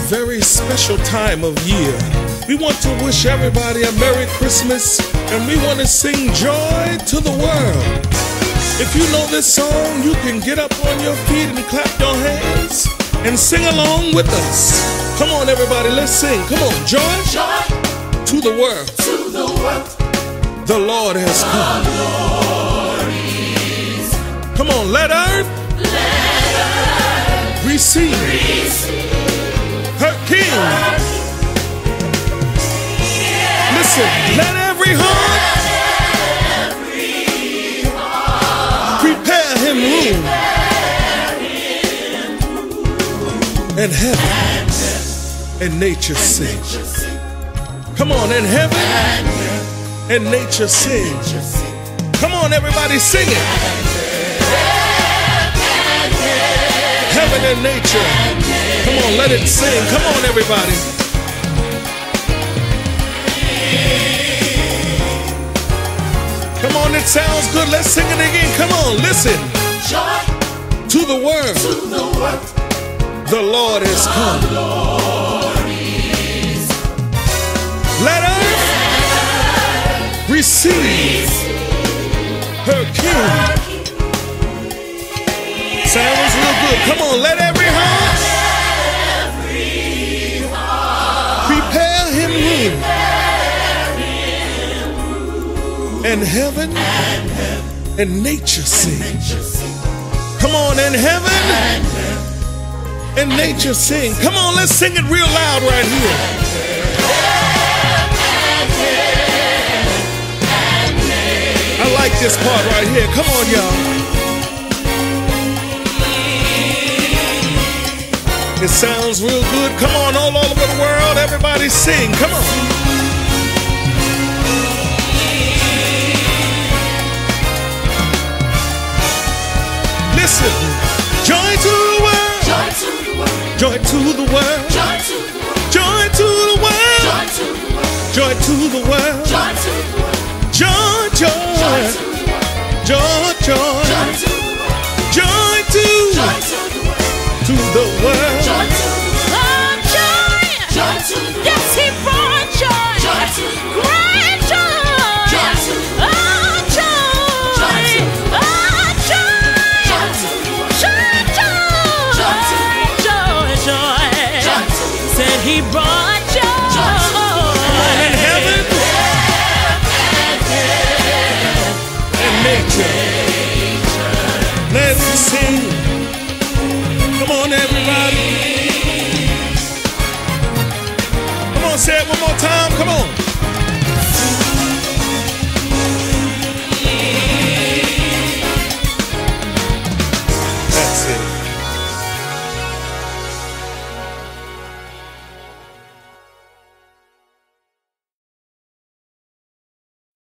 very special time of year. We want to wish everybody a Merry Christmas, and we want to sing joy to the world. If you know this song, you can get up on your feet and clap your hands and sing along with us. Come on, everybody, let's sing. Come on, joy, joy to the world. To the world. The Lord has come. Come on, let earth receive her King. Listen, let every heart prepare him room. And heaven and nature sing. Come on, and heaven and nature sing. Come on, everybody, sing it. Heaven and nature. Come on, let it sing. Come on, everybody. Come on, it sounds good. Let's sing it again. Come on, listen. Joy to the world. To the world. The Lord is come. Let earth receive her King. Sounds real good. Come on, let every heart prepare him room. And heaven and nature sing. Come on, and heaven and nature sing. Come on, let's sing it real loud right here. I like this part right here. Come on, y'all. It sounds real good. Come on, all over the world, everybody sing. Come on. Listen. Joy to the world. Joy to the world. Joy to the world. Joy to the world. Joy to the world. Joy to the world. Joy to the world. Joy, joy. Joy, joy. Joy to the world. Joy to the world. Joy. Joy to the world. Yes, he brought joy. Joy to the world. Great joy. Joy to the world. Oh, joy. Oh, joy. Joy to the world. Joy, joy. Said he brought joy. In heaven and nature. Let's sing. Come on, everybody. Come on, say it one more time.